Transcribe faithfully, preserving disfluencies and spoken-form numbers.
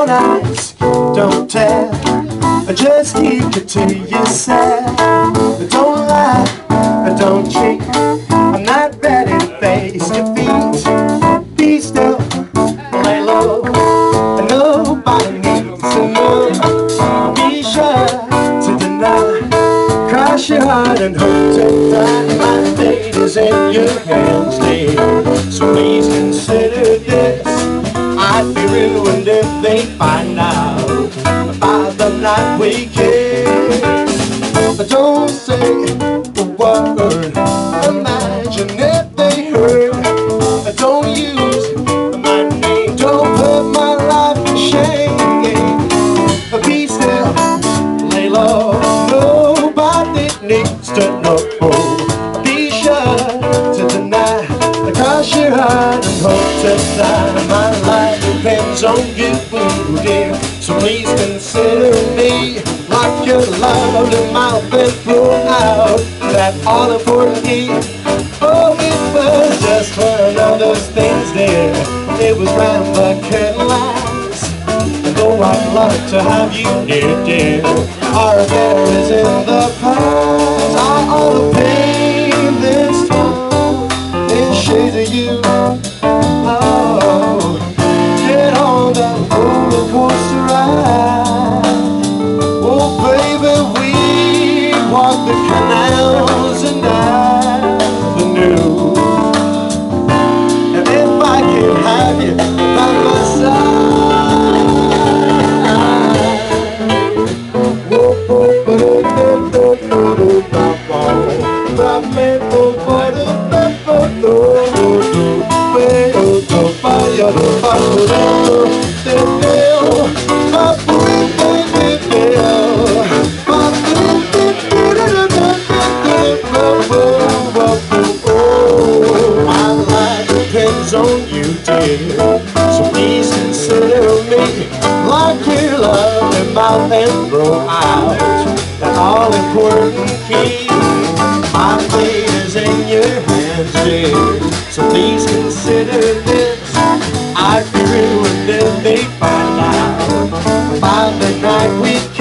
Don't ask, don't tell, just keep it to yourself. Don't lie, don't cheat, I'm not ready to face defeat. Be still, lay low, and nobody needs to know. Be sure to deny, cross your heart and hope to die. My fate is in your hands, dear, so please consider this. I'd be ruined if they find out by the night we kiss. Don't say a word, imagine if they heard. Don't use my name, don't put my life in shame. Be still, lay low, nobody needs to know. Be sure to deny, cross your heart and hope to die. My life depends on you, dear, so please consider me. Lock your lovely mouth and pull out that all-important key. Oh, it was just one of those things, dear, it was round the curtain last. And though I'd love to have you near, dear, our affair is in the past. I ought to pay this time in shades of you. Oh, get on that roller coaster ride. Oh, baby, we walk the canals and avenue. And if I can have you by my side, whoa, whoa, on you, dear, so please consider me. Lock your lovely mouth and throw out that all-important key. My fate is in your hands, dear, so please consider this. I'd be ruined if they find out by the night we